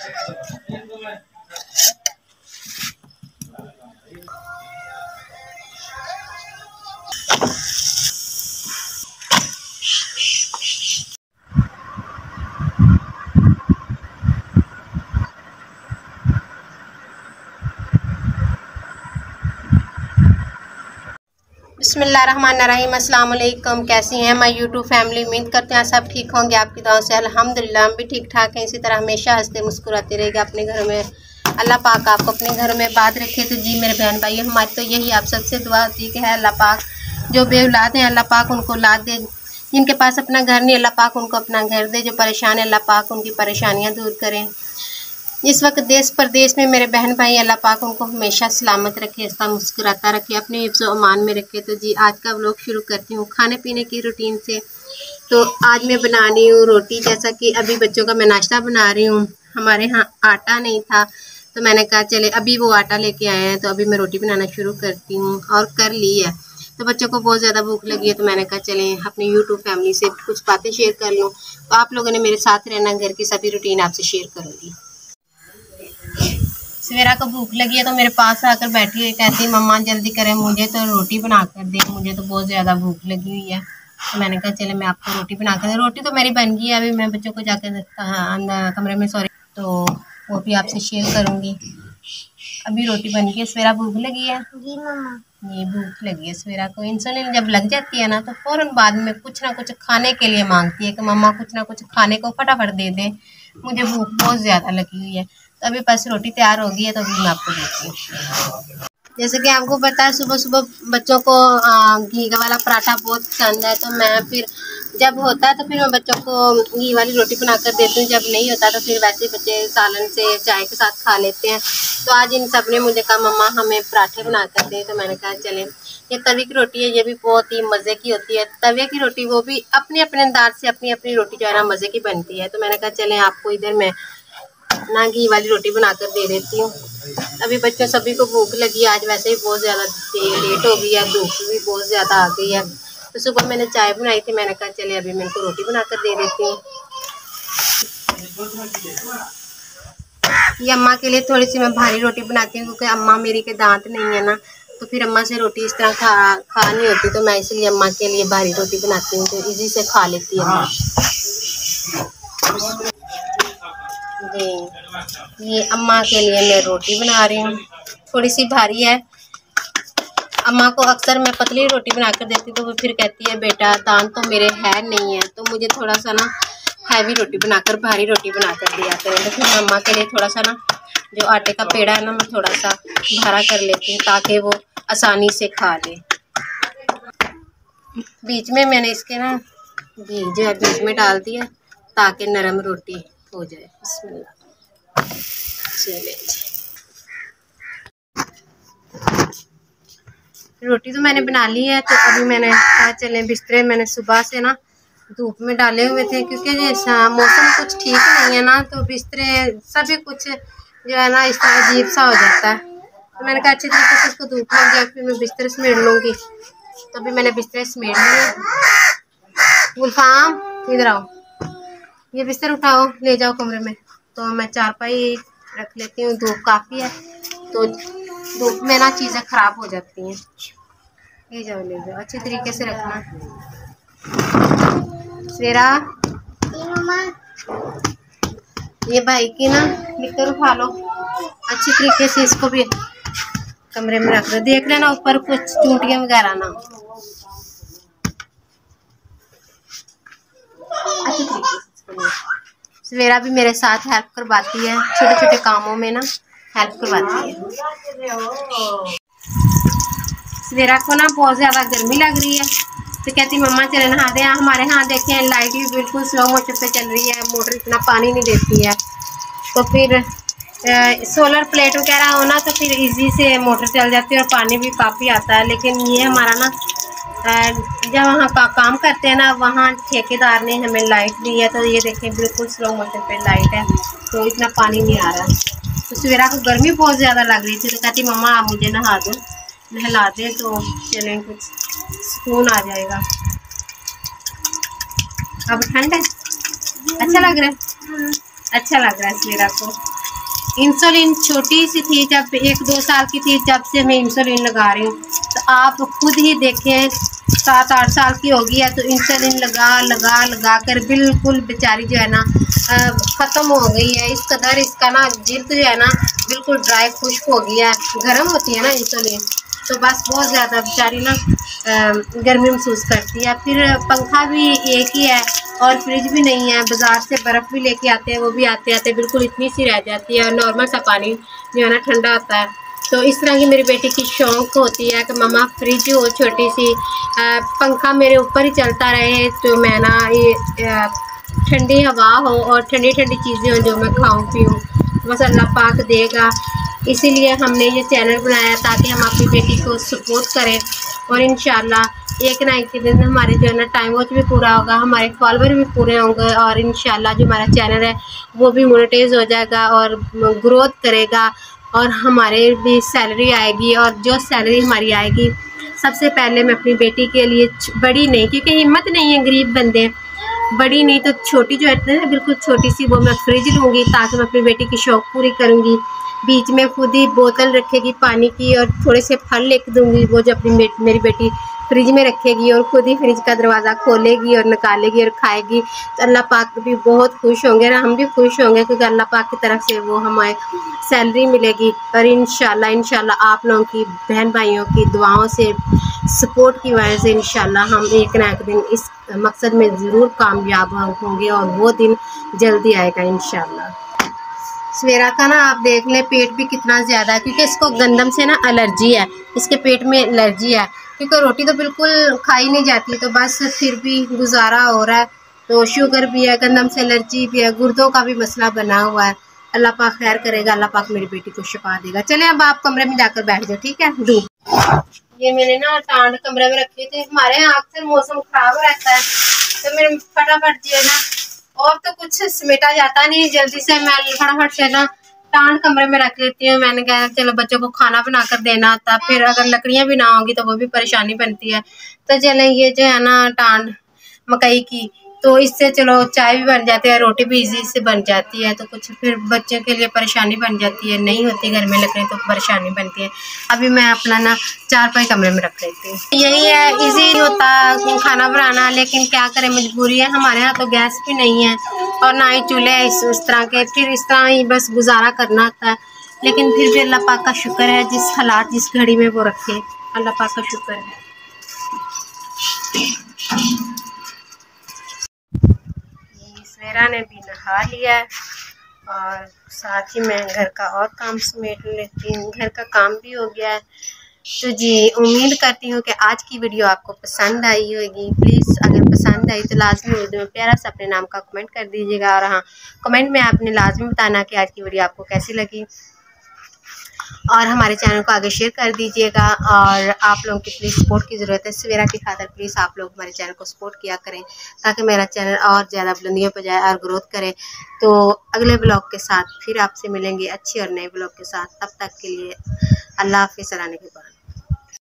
बिस्मिल्लाहिर्रहमानिर्रहीम। अस्सलाम वालेकुम। कैसी हैं माय यूट्यूब फैमिली? उम्मीद करते हैं सब ठीक होंगे आपकी दुआ से। अल्हम्दुलिल्लाह हम भी ठीक ठाक हैं। इसी तरह हमेशा हंसते मुस्कुराते रहेगा अपने घर में। अल्लाह पाक आपको अपने घर में बात रखे। तो जी मेरे बहन भाई, हमारी तो यही आप सबसे दुआ होती है कि है अल्लाह पाक जो बेऔलाद हैं अल्लाह पाक उनको औलाद दे, जिनके पास अपना घर नहीं अल्लाह पाक उनको अपना घर दे, जो परेशान है अल्लाह पाक उनकी परेशानियाँ दूर करें। इस वक्त देश परदेश में मेरे बहन भाई अल्लाह पाक उनको हमेशा सलामत रखे, ऐसा मुस्कुराता रखे, अपने हिफ्ज़ अमान में रखे। तो जी आज का व्लॉग शुरू करती हूँ खाने पीने की रूटीन से। तो आज मैं बना रही हूँ रोटी, जैसा कि अभी बच्चों का मैं नाश्ता बना रही हूँ। हमारे यहाँ आटा नहीं था तो मैंने कहा चले अभी वो आटा लेके आए हैं तो अभी मैं रोटी बनाना शुरू करती हूँ, और कर ली है। तो बच्चों को बहुत ज़्यादा भूख लगी है तो मैंने कहा चलें अपनी यूट्यूब फैमिली से कुछ बातें शेयर कर लूँ। तो आप लोगों ने मेरे साथ रहना, घर की सभी रूटीन आपसे शेयर करूँगी। सवेरा को भूख लगी है तो मेरे पास आकर बैठी है, कहती मम्मा जल्दी करें, मुझे तो रोटी बना कर दे, मुझे तो बहुत ज़्यादा भूख लगी हुई है। तो मैंने कहा चले मैं आपको रोटी बना कर, रोटी तो मेरी बन गई है, अभी मैं बच्चों को जाकर कमरे में तो वो भी आपसे शेयर करूँगी। अभी रोटी बन गई है। सवेरा भूख लगी है जी मम्मा, ये भूख लगी है सवेरा को। इंसुलिन जब लग जाती है ना तो फ़ौरन बाद में कुछ ना कुछ खाने के लिए मांगती है कि मम्मा कुछ ना कुछ खाने को फटाफट दे दे, मुझे भूख बहुत ज़्यादा लगी हुई है। तो अभी बस रोटी तैयार हो गई है तो अभी मैं आपको देती हूँ। जैसे कि आपको पता है सुबह सुबह बच्चों को घी वाला पराठा बहुत पसंद है, तो मैं फिर जब होता है तो फिर मैं बच्चों को घी वाली रोटी बना कर देती हूँ, जब नहीं होता तो फिर वैसे बच्चे सालन से चाय के साथ खा लेते हैं। तो आज इन सब ने मुझे कहा मम्मा हमें पराठे बना कर दें, तो मैंने कहा चलें। ये तवे की रोटी है, ये भी बहुत ही मज़े की होती है। तवे की रोटी वो भी अपने अपने अंदाज से अपनी अपनी रोटी जो है ना मज़े की बनती है। तो मैंने कहा चलें आपको इधर मैं ना घी वाली रोटी बनाकर दे देती हूँ। अभी बच्चों सभी को भूख लगी, आज वैसे ही बहुत ज़्यादा लेट हो गई है, धूप भी बहुत ज़्यादा आ गई है। तो सुबह मैंने चाय बनाई थी, मैंने कहा चले अभी मैं इनको रोटी बनाकर दे देती हूँ। ये अम्मा के लिए थोड़ी सी मैं भारी रोटी बनाती हूँ क्योंकि अम्मा मेरी के दांत नहीं है ना, तो फिर अम्मा से रोटी इस तरह खा नहीं होती, तो मैं इसलिए अम्मा के लिए भारी रोटी बनाती हूँ तो इजी से खा लेती है अम्मा। जी ये अम्मा के लिए मैं रोटी बना रही हूँ, थोड़ी सी भारी है। अम्मा को अक्सर मैं पतली रोटी बना कर देती तो वो फिर कहती है बेटा दांत तो मेरे है नहीं है, तो मुझे थोड़ा सा ना हैवी रोटी बनाकर भारी रोटी बनाकर दिया करें। तो फिर मैं अम्मा के लिए थोड़ा सा ना जो आटे का पेड़ा है ना मैं थोड़ा सा भारा कर लेती हूँ ताकि वो आसानी से खा ले। बीच में मैंने इसके ना घी जो है बीच में डाल दिया ताकि नरम रोटी हो जाए। बिस्मिल्लाह। चलिए रोटी तो मैंने बना ली है, तो अभी मैंने कहा चले बिस्तरे मैंने सुबह से ना धूप में डाले हुए थे क्योंकि मौसम कुछ ठीक नहीं है ना, तो बिस्तरे सभी कुछ जो है ना इस तरह अजीब सा हो जाता है। तो मैंने कहा अच्छी तरीके से इसको धूप लग जाए फिर मैं बिस्तर समेट लूँगी। तो अभी मैंने बिस्तर समेट लिए। गुलफाम इधर आओ, ये बिस्तर उठाओ ले जाओ कमरे में। तो मैं चारपाई रख लेती हूँ, धूप काफ़ी है तो धूप में ना चीज़ें ख़राब हो जाती हैं। ले जाओ अच्छी तरीके से रखना। सवेरा ये भाई की ना निकर उठा लो, अच्छी तरीके से इसको भी कमरे में रख दो। देख लेना ऊपर कुछ चूंटियाँ वगैरह ना। अच्छी तरीके से सवेरा भी मेरे साथ हेल्प करवाती है, छोटे छोटे कामों में ना हेल्प करवाती है। सवेरा को ना बहुत ज़्यादा गर्मी लग रही है तो कहती मम्मा चले नहा दे। हमारे यहाँ देखें लाइट भी बिल्कुल स्लो मोशन पे चल रही है, मोटर इतना पानी नहीं देती है, तो फिर सोलर प्लेट वगैरह होना तो फिर इजी से मोटर चल जाती है और पानी भी काफ़ी आता है। लेकिन ये हमारा ना जब वहाँ का काम करते हैं ना वहाँ ठेकेदार ने हमें लाइट दी है, तो ये देखें बिल्कुल स्लो मोशन पे लाइट है तो इतना पानी नहीं आ रहा। तो सवेरा को गर्मी बहुत ज़्यादा लग रही थी तो कहती मम्मा आप मुझे नहा दो, नहला दे तो चलें कुछ सुकून आ जाएगा। अब ठंड है, अच्छा लग रहा है, अच्छा लग रहा है सवेरा को। इंसुलिन छोटी सी थी, जब 1-2 साल की थी जब से मैं इंसुलिन लगा रही हूँ। तो आप खुद ही देखें 7-8 साल की होगी है तो इंसुलिन लगा लगा लगा कर बिल्कुल बेचारी जो है ना ख़त्म हो गई है। इस कदर इसका ना जिल्द जो है ना बिल्कुल ड्राई खुश्क हो गई है। गर्म होती है ना इंसुलिन, तो बस बहुत ज़्यादा बेचारी ना गर्मी महसूस करती है। फिर पंखा भी एक ही है और फ्रिज भी नहीं है। बाज़ार से बर्फ़ भी लेके आते हैं, वो भी आते आते बिल्कुल इतनी सी रह जाती है और नॉर्मल सा पानी जो है ना ठंडा आता है। तो इस तरह की मेरी बेटी की शौक़ होती है कि मम्मा फ्रिज हो छोटी सी, पंखा मेरे ऊपर ही चलता रहे, तो मैं ना ये ठंडी हवा हो और ठंडी ठंडी चीज़ें हो जो मैं खाऊं पीऊं, बस अल्लाह पाक देगा। इसीलिए हमने ये चैनल बनाया ताकि हम अपनी बेटी को सपोर्ट करें और इंशाल्लाह एक ना एक दिन हमारे जो है ना टाइम वॉच भी पूरा होगा, हमारे फॉलोवर भी पूरे होंगे और इंशाल्लाह जो हमारा चैनल है वो भी मोनेटाइज हो जाएगा और ग्रोथ करेगा और हमारे भी सैलरी आएगी। और जो सैलरी हमारी आएगी सबसे पहले मैं अपनी बेटी के लिए, बड़ी नहीं क्योंकि हिम्मत नहीं है, गरीब बंदे, बड़ी नहीं तो छोटी जो है बिल्कुल छोटी सी वो मैं फ्रिज लूँगी ताकि मैं अपनी बेटी की शौक़ पूरी करूँगी। बीच में खुद ही बोतल रखेगी पानी की और थोड़े से फल लेके दूँगी, वो जो अपनी मेरी बेटी फ्रिज में रखेगी और खुद ही फ्रिज का दरवाज़ा खोलेगी और निकालेगी और खाएगी। तो अल्लाह पाक भी बहुत खुश होंगे और हम भी खुश होंगे क्योंकि अल्लाह पाक की तरफ से वो हमें सैलरी मिलेगी। और इंशाल्लाह आप लोगों की बहन भाइयों की दुआओं से, सपोर्ट की वजह से इंशाल्लाह हम एक ना एक दिन इस मकसद में ज़रूर कामयाब होंगे और वो दिन जल्दी आएगा इंशाल्लाह। सवेरा का ना आप देख लें पेट भी कितना ज़्यादा है क्योंकि इसको गंदम से ना एलर्जी है, इसके पेट में एलर्जी है क्योंकि रोटी तो बिल्कुल खाई नहीं जाती, तो बस फिर भी गुजारा हो रहा है। तो शुगर भी है, गंदम से एलर्जी भी है, गुर्दों का भी मसला बना हुआ है। अल्लाह पाक खैर करेगा, अल्लाह पाक मेरी बेटी को शिफा देगा। चले अब आप कमरे में जाकर बैठ जाओ, ठीक है। ये मैंने ना टांड कमरे में रखी थी, हमारे यहाँ अक्सर मौसम खराब रहता है तो मेरे फटाफट जो है ना और तो कुछ समेटा जाता नहीं, जल्दी से मैं फटाफट से ना टांड कमरे में रख लेती हूँ। मैंने कहा चलो बच्चों को खाना बनाकर देना था, फिर अगर लकड़ियाँ भी ना होंगी तो वो भी परेशानी बनती है। तो चले ये जो है ना टांड मकई की, तो इससे चलो चाय भी बन जाती है, रोटी भी इजी से बन जाती है, तो कुछ फिर बच्चों के लिए परेशानी बन जाती है, नहीं होती घर में लकड़ी तो परेशानी बनती है। अभी मैं अपना ना 4 कमरे में रख लेती हूँ। यही है, इजी होता खाना बनाना, लेकिन क्या करें मजबूरी है, हमारे यहाँ तो गैस भी नहीं है और ना ही चूल्हे इस तरह के, फिर इस तरह ही बस गुजारा करना होता है। लेकिन फिर भी अल्लाह पाक का शुक्र है, जिस हालात जिस घड़ी में वो रखे, अल्लाह पाक का शुक्र है। सवेरा ने भी नहा लिया है और साथ ही मैं घर का और काम समेट लेती हूँ, घर का काम भी हो गया है। तो जी उम्मीद करती हूँ कि आज की वीडियो आपको पसंद आई होगी। प्लीज़ अगर पसंद आई तो लाजमी उर्दू में प्यारा सा अपने नाम का कमेंट कर दीजिएगा और हाँ, कमेंट में आपने लाजमी बताना कि आज की वीडियो आपको कैसी लगी और हमारे चैनल को आगे शेयर कर दीजिएगा। और आप लोगों की प्लीज़ सपोर्ट की ज़रूरत है, सवेरा की खातिर प्लीज़ आप लोग हमारे चैनल को सपोर्ट किया करें ताकि मेरा चैनल और ज़्यादा बुलंदियों पर जाए और ग्रोथ करे। तो अगले ब्लॉग के साथ फिर आपसे मिलेंगे अच्छे और नए ब्लॉग के साथ, तब तक के लिए अल्लाह हाफ़िज़, सलाने के बाद।